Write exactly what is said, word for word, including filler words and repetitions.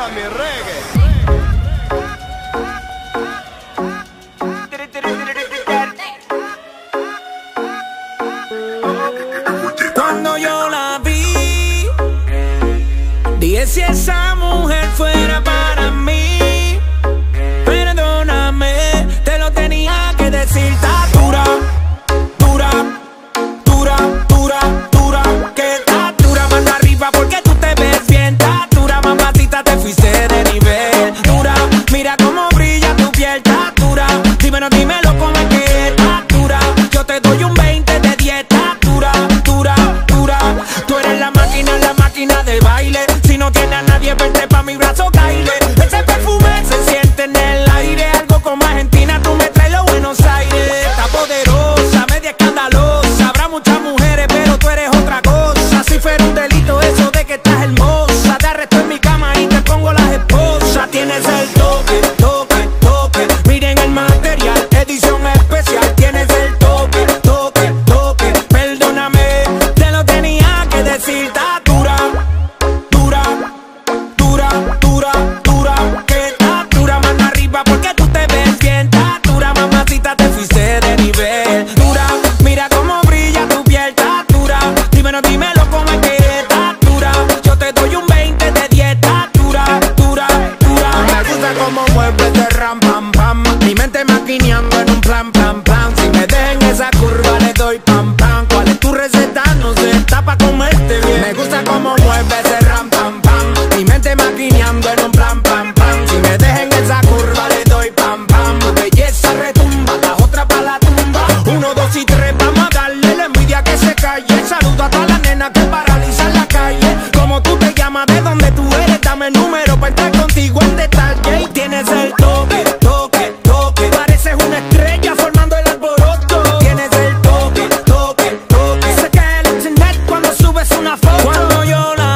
mi reggae. Cuando yo la vi, dije si esa mujer fuera para mí. Perdóname, te lo tenía que decir. Está dura, dura, dura, dura, dura. Que está dura, mano arriba porque tú te ves bien. Está dura, mamacita, te fuiste de nivel. Dura, mira cómo brilla tu piel. Está dura, dímelo, dímelo cómo es que está dura. Yo te doy un veinte de dieta. Dura, dura, dura. Tú eres la máquina, la máquina de baile. Si no tiene a nadie, vente pa' mi brazo, caile. Ese perfume se siente en el aire. Algo como Argentina, tú me traes los Buenos Aires. Está poderosa, media escandalosa. Habrá muchas mujeres, pero tú eres otra cosa. Si fuera un delito eso de que estás hermosa, te arresto en mi cama y te pongo las esposas. Tienes el toque, toque, toque. Miren el material, edición especial. Tienes el toque, toque, toque. Perdóname, te lo tenía que decir. Está dura, dura, dura, dura, dura. Que está dura, mano arriba porque tú te ves bien. Está dura, mamacita, te fuiste de nivel. Dura, mira cómo brilla tu piel. Está dura, dímelo, dímelo cómo es que está dura. Yo te doy un veinte de dieta. Dura, dura, dura. Me gusta cómo mueves de ram, pam, pam. Mi mente maquineando en un plan, plan, plan. Si me dejan esa curva le doy pam, pam. ¿Cuál es tu receta? No sé, está pa' comerte bien. Me gusta cómo mueves de ram, pam, pam. Mi mente maquineando en un plan, pam, pam. Si me dejan esa curva le doy pam, pam. Tu belleza retumba, la otra pa' la tumba. Uno, dos y tres, vamos a darle la envidia que se calle. Saludo a todas las nenas que paralizan la calle. Como tú te llamas, de dónde tú eres, dame el número pa' entrar contigo en detalle. Y tienes el toque, toque, toque. Pareces una estrella formando el alboroto. Tienes el toque, toque, toque. Se cae el internet cuando subes una foto. Cuando yo la